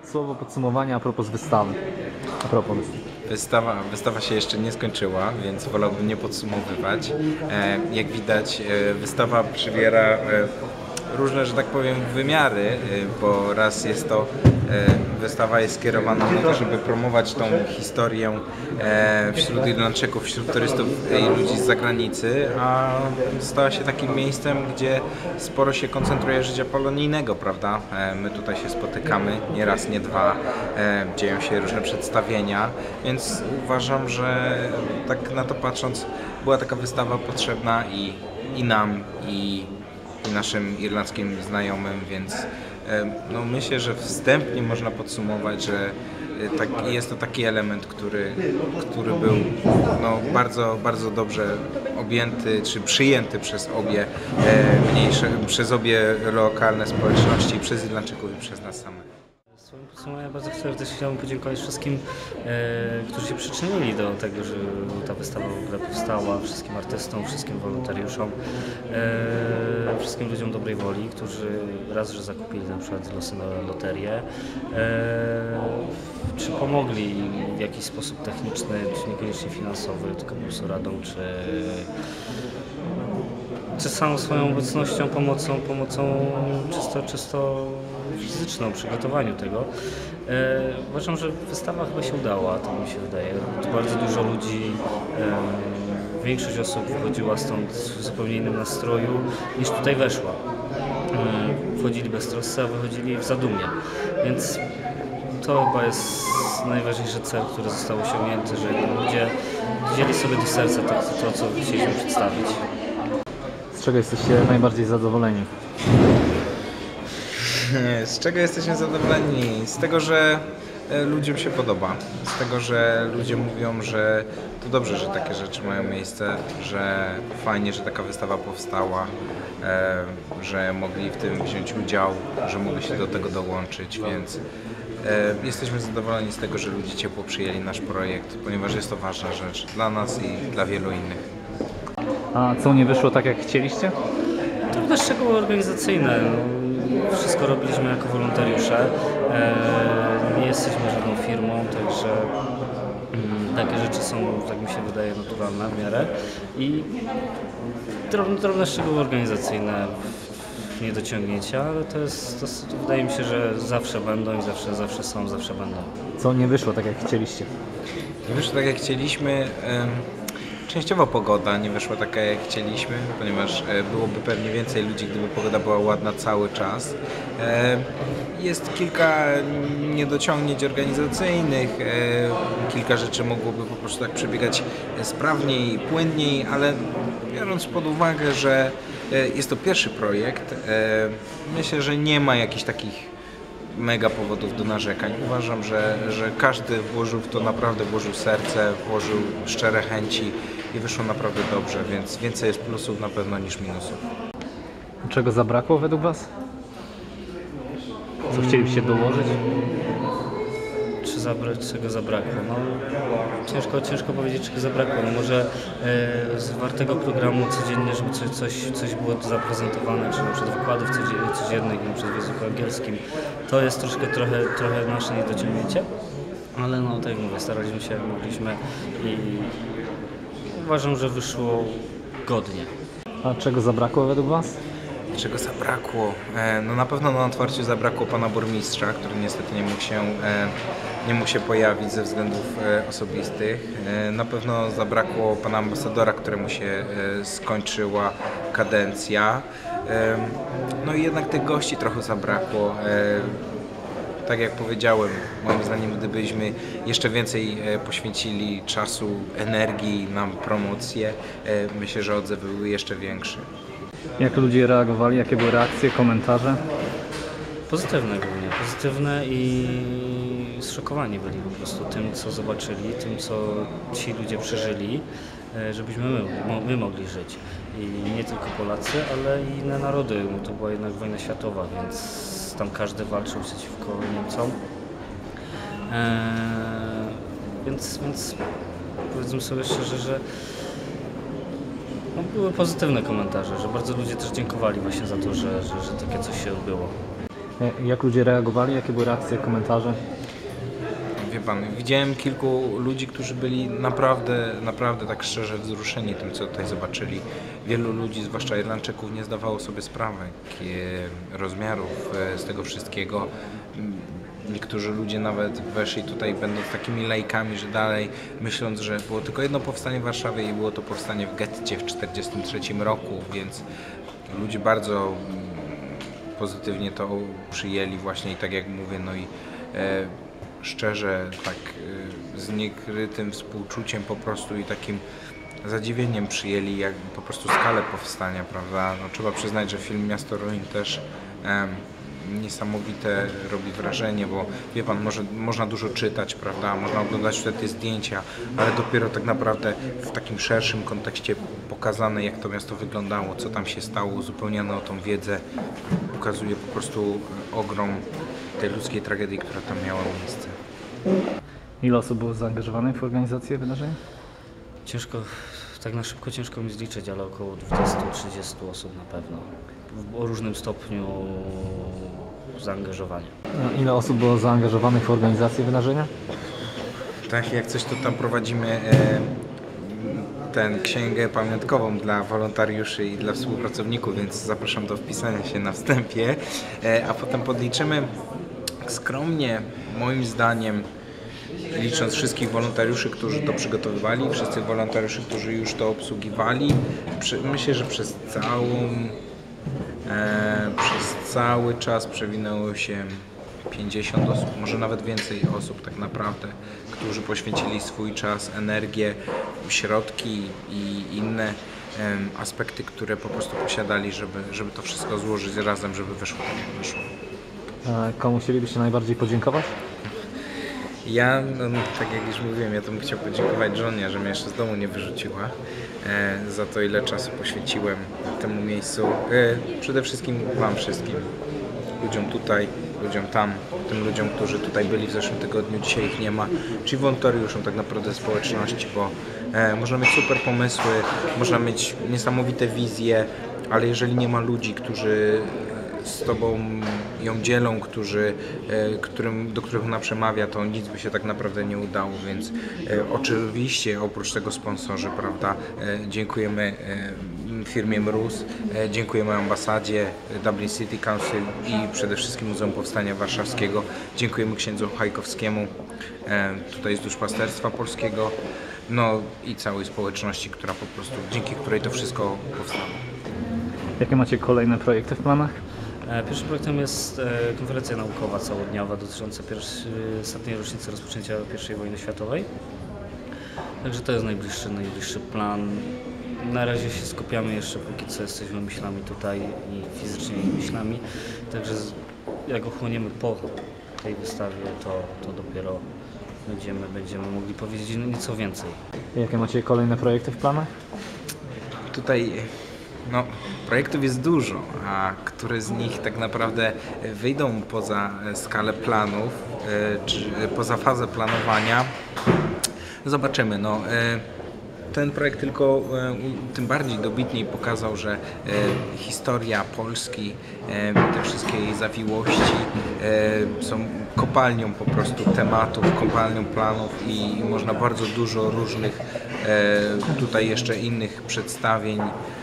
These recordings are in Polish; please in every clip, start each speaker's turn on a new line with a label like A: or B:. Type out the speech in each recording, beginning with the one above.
A: Słowo podsumowania a propos wystawy.
B: Wystawa się jeszcze nie skończyła, więc wolałbym nie podsumowywać. Jak widać, wystawa przybiera różne, że tak powiem, wymiary, bo raz jest to wystawa jest skierowana na to, żeby promować tą historię wśród Irlandczyków, wśród turystów i ludzi z zagranicy, a stała się takim miejscem, gdzie sporo się koncentruje życia polonijnego, prawda? My tutaj się spotykamy nie raz, nie dwa, dzieją się różne przedstawienia, więc uważam, że tak na to patrząc była taka wystawa potrzebna i nam, i naszym irlandzkim znajomym, więc no myślę, że wstępnie można podsumować, że jest to taki element, który był no, bardzo, bardzo dobrze objęty czy przyjęty przez obie lokalne społeczności, przez Irlandczyków i przez nas samych.
C: Ja bardzo serdecznie chciałbym podziękować wszystkim, którzy się przyczynili do tego, że ta wystawa w ogóle powstała, wszystkim artystom, wszystkim wolontariuszom, wszystkim ludziom dobrej woli, którzy raz, że zakupili na przykład losy na loterię, czy pomogli w jakiś sposób techniczny, czy niekoniecznie finansowy, tylko po prostu radą, czy samą swoją obecnością, pomocą czysto fizyczną, przygotowaniu tego. Uważam, że wystawa chyba się udała, to mi się wydaje. Bardzo dużo ludzi, większość osób wychodziła stąd w zupełnie innym nastroju niż tutaj weszła. Wchodzili beztrosce, a wychodzili w zadumie. Więc to chyba jest najważniejszy cel, który został osiągnięty, że ludzie wzięli sobie do serca to co chcieliśmy przedstawić.
A: Z czego jesteście najbardziej zadowoleni?
B: Z czego jesteśmy zadowoleni? Z tego, że ludziom się podoba. Z tego, że ludzie mówią, że to dobrze, że takie rzeczy mają miejsce, że fajnie, że taka wystawa powstała, że mogli w tym wziąć udział, że mogli się do tego dołączyć, więc jesteśmy zadowoleni z tego, że ludzie ciepło przyjęli nasz projekt, ponieważ jest to ważna rzecz dla nas i dla wielu innych.
A: A co nie wyszło tak jak chcieliście?
C: Trudne szczegóły organizacyjne. Wszystko robiliśmy jako wolontariusze. Nie jesteśmy żadną firmą, także takie rzeczy są, tak mi się wydaje, naturalne w miarę. I drobne szczegóły organizacyjne, niedociągnięcia, ale to wydaje mi się, że zawsze będą i zawsze są, zawsze będą.
A: Co nie wyszło tak jak chcieliście?
B: Nie wyszło tak jak chcieliśmy. Częściowo pogoda nie wyszła taka jak chcieliśmy, ponieważ byłoby pewnie więcej ludzi, gdyby pogoda była ładna cały czas. Jest kilka niedociągnięć organizacyjnych, kilka rzeczy mogłoby po prostu tak przebiegać sprawniej, płynniej, ale biorąc pod uwagę, że jest to pierwszy projekt, myślę, że nie ma jakichś takich mega powodów do narzekań. Uważam, że każdy włożył w to naprawdę, włożył serce, włożył szczere chęci i wyszło naprawdę dobrze, więc więcej jest plusów na pewno niż minusów.
A: Czego zabrakło według Was? Co chcielibyście dołożyć?
C: Czego zabrakło? No, ciężko powiedzieć, czego zabrakło. No, może z wartego programu codziennie, żeby coś było zaprezentowane, czy na przykład wykładów codziennych, na przykład w języku angielskim. To jest trochę nasze niedociągnięcie, ale no, tak jak mówię, staraliśmy się jak mogliśmy i uważam, że wyszło godnie.
A: A czego zabrakło według Was?
B: Czego zabrakło? No na pewno na otwarciu zabrakło pana burmistrza, który niestety nie mógł się pojawić ze względów osobistych. Na pewno zabrakło pana ambasadora, któremu się skończyła kadencja. No i jednak tych gości trochę zabrakło. Tak jak powiedziałem, moim zdaniem gdybyśmy jeszcze więcej poświęcili czasu, energii na promocję, myślę, że odzew byłby jeszcze większy.
A: Jak ludzie reagowali? Jakie były reakcje, komentarze?
C: Pozytywne głównie, pozytywne i zszokowani byli po prostu tym, co zobaczyli, tym, co ci ludzie przeżyli, żebyśmy my mogli żyć. I nie tylko Polacy, ale i inne narody, bo to była jednak wojna światowa, więc tam każdy walczył przeciwko Niemcom. Więc powiedzmy sobie szczerze, że no, były pozytywne komentarze, że bardzo ludzie też dziękowali właśnie za to, że takie coś się odbyło.
A: Jak ludzie reagowali? Jakie były reakcje, komentarze?
B: Wie pan, widziałem kilku ludzi, którzy byli naprawdę tak szczerze wzruszeni tym, co tutaj zobaczyli. Wielu ludzi, zwłaszcza Irlandczyków, nie zdawało sobie sprawy rozmiarów z tego wszystkiego. Niektórzy ludzie nawet weszli tutaj, będąc takimi laikami, że dalej, myśląc, że było tylko jedno powstanie w Warszawie i było to powstanie w getcie w 1943 roku, więc ludzie bardzo pozytywnie to przyjęli właśnie i tak jak mówię, no i szczerze, tak z niekrytym współczuciem po prostu i takim zadziwieniem przyjęli jak po prostu skalę powstania, prawda? No, trzeba przyznać, że film Miasto Ruin też niesamowite robi wrażenie, bo wie pan, można dużo czytać, prawda? Można oglądać wtedy zdjęcia, ale dopiero tak naprawdę w takim szerszym kontekście pokazane, jak to miasto wyglądało, co tam się stało, uzupełniane o tą wiedzę, pokazuje po prostu ogrom tej ludzkiej tragedii, która tam miała miejsce.
A: Ile osób było zaangażowanych w organizację wydarzenia?
C: Tak na szybko ciężko mi zliczyć, ale około 20-30 osób na pewno. O różnym stopniu zaangażowania.
A: Ile osób było zaangażowanych w organizację wydarzenia?
B: Tak, jak coś to tam prowadzimy księgę pamiątkową dla wolontariuszy i dla współpracowników, więc zapraszam do wpisania się na wstępie, a potem podliczymy skromnie, moim zdaniem, licząc wszystkich wolontariuszy, którzy to przygotowywali, wszyscy wolontariuszy, którzy już to obsługiwali, myślę, że przez cały czas przewinęło się 50 osób, może nawet więcej osób tak naprawdę, którzy poświęcili swój czas, energię, środki i inne aspekty, które po prostu posiadali, żeby to wszystko złożyć razem, żeby wyszło tak jak wyszło.
A: Komu chcielibyście najbardziej podziękować?
B: Ja, tak jak już mówiłem, ja to bym chciał podziękować żonie, że mnie jeszcze z domu nie wyrzuciła za to, ile czasu poświęciłem temu miejscu. Przede wszystkim Wam wszystkim, ludziom tutaj, ludziom tam, tym ludziom, którzy tutaj byli w zeszłym tygodniu, dzisiaj ich nie ma, czyli wolontariuszom tak naprawdę społeczności, bo można mieć super pomysły, można mieć niesamowite wizje, ale jeżeli nie ma ludzi, którzy z Tobą ją dzielą, do których ona przemawia, to nic by się tak naprawdę nie udało, więc oczywiście oprócz tego sponsorzy, prawda, dziękujemy firmie Mróz, dziękujemy ambasadzie, Dublin City Council i przede wszystkim Muzeum Powstania Warszawskiego, dziękujemy księdzu Hajkowskiemu tutaj z Duszpasterstwa Polskiego, no i całej społeczności, która po prostu, dzięki której to wszystko powstało.
A: Jakie macie kolejne projekty w planach?
C: Pierwszym projektem jest konferencja naukowa całodniowa dotycząca ostatniej rocznicy rozpoczęcia I wojny światowej. Także to jest najbliższy plan. Na razie się skupiamy jeszcze, póki co jesteśmy myślami tutaj i fizycznie myślami. Także jak ochłoniemy po tej wystawie, to dopiero będziemy mogli powiedzieć nieco więcej.
A: Jakie macie kolejne projekty w planach?
B: Tutaj projektów jest dużo, a które z nich tak naprawdę wyjdą poza skalę planów, czy poza fazę planowania, zobaczymy. Ten projekt tylko tym bardziej dobitniej pokazał, że historia Polski, te wszystkie jej zawiłości są kopalnią po prostu tematów, kopalnią planów i można bardzo dużo różnych tutaj jeszcze innych przedstawień,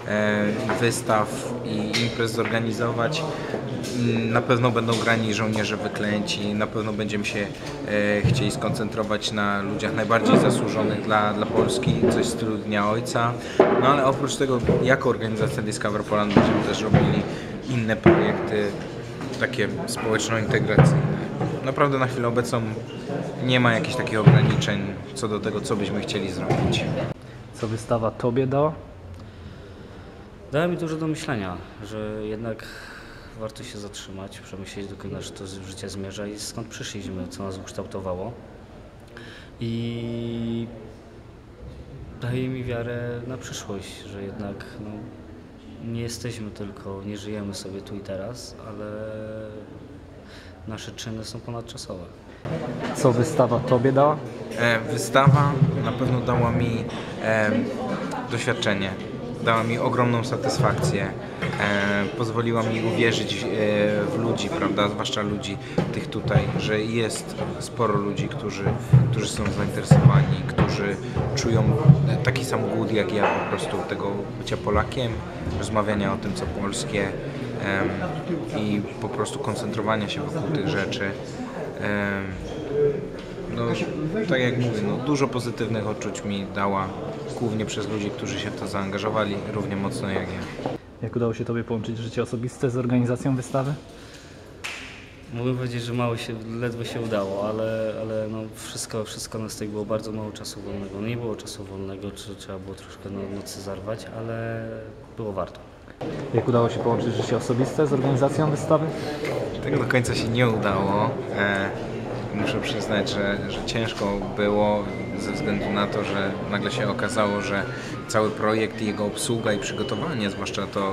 B: wystaw i imprez zorganizować. Na pewno będą grani żołnierze wyklęci, na pewno będziemy się chcieli skoncentrować na ludziach najbardziej zasłużonych dla Polski, coś w stylu Dnia Ojca. No ale oprócz tego, jako organizacja Discover Poland będziemy też robili inne projekty, takie społeczno-integracyjne. Naprawdę na chwilę obecną nie ma jakichś takich ograniczeń co do tego, co byśmy chcieli zrobić.
A: Co wystawa Tobie dała?
C: Dała mi dużo do myślenia, że jednak warto się zatrzymać, przemyśleć, dokąd nasze to życie zmierza i skąd przyszliśmy, co nas ukształtowało. I daje mi wiarę na przyszłość, że jednak nie jesteśmy tylko, nie żyjemy sobie tu i teraz, ale nasze czyny są ponadczasowe.
A: Co wystawa Tobie dała?
B: Wystawa na pewno dała mi doświadczenie, dała mi ogromną satysfakcję. pozwoliła mi uwierzyć w ludzi, prawda, zwłaszcza ludzi tych tutaj, że jest sporo ludzi, którzy są zainteresowani, którzy czują taki sam głód jak ja po prostu tego bycia Polakiem, rozmawiania o tym, co polskie i po prostu koncentrowania się wokół tych rzeczy. No, tak jak mówię, no, dużo pozytywnych odczuć mi dała, głównie przez ludzi, którzy się w to zaangażowali równie mocno jak ja.
A: Jak udało się Tobie połączyć życie osobiste z organizacją wystawy?
C: Mogę powiedzieć, że ledwo się udało, ale no wszystko na styk, było bardzo mało czasu wolnego. No nie było czasu wolnego, trzeba było troszkę nocy zarwać, ale było warto.
A: Jak udało się połączyć życie osobiste z organizacją wystawy?
B: Tak do końca się nie udało. Muszę przyznać, że ciężko było ze względu na to, że nagle się okazało, że cały projekt i jego obsługa i przygotowanie, zwłaszcza to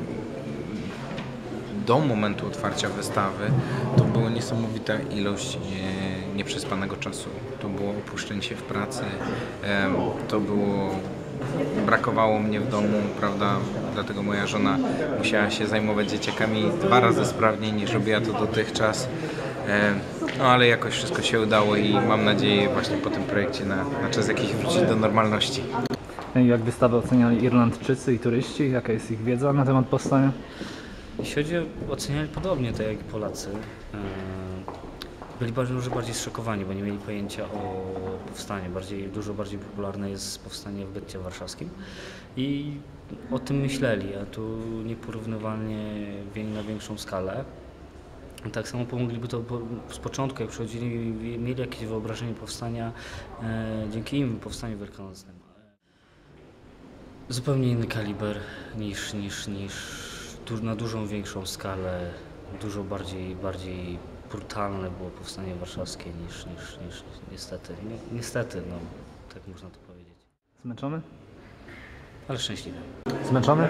B: do momentu otwarcia wystawy, to była niesamowita ilość nieprzespanego czasu. To było opuszczenie się w pracy, to było... Brakowało mnie w domu, prawda, dlatego moja żona musiała się zajmować dzieciakami 2 razy sprawniej niż robiła to dotychczas. No ale jakoś wszystko się udało i mam nadzieję właśnie po tym projekcie na czas jakiś wrócić do normalności.
A: Jak wystawę oceniali Irlandczycy i turyści? Jaka jest ich wiedza na temat powstania?
C: Jeśli chodzi oceniali podobnie, tak jak i Polacy. Byli może bardziej zszokowani, bo nie mieli pojęcia o powstaniu. Dużo bardziej popularne jest powstanie w getcie warszawskim i o tym myśleli, a tu nieporównywalnie na większą skalę. Tak samo pomogliby to z początku, jak przychodzili, mieli jakieś wyobrażenie powstania dzięki im powstaniu wielkanocnemu. Zupełnie inny kaliber niż na dużą większą skalę, dużo bardziej brutalne było powstanie warszawskie niż niestety. Niestety, no, tak można to powiedzieć.
A: Zmęczony?
C: Ale szczęśliwy.
A: Zmęczony?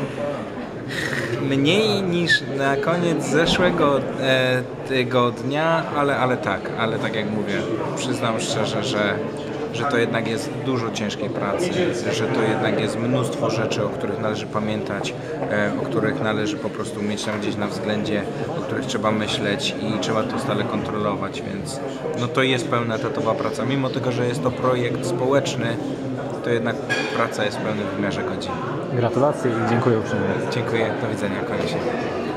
B: Mniej niż na koniec zeszłego tygodnia, ale tak jak mówię, przyznam szczerze, że to jednak jest dużo ciężkiej pracy, że to jednak jest mnóstwo rzeczy, o których należy pamiętać, o których należy po prostu mieć tam gdzieś na względzie, o których trzeba myśleć i trzeba to stale kontrolować, więc no to jest pełnoetatowa praca. Mimo tego, że jest to projekt społeczny, to jednak praca jest w pełnym wymiarze godzin.
A: Gratulacje i dziękuję uprzejmie.
B: Dziękuję, do widzenia, koniec.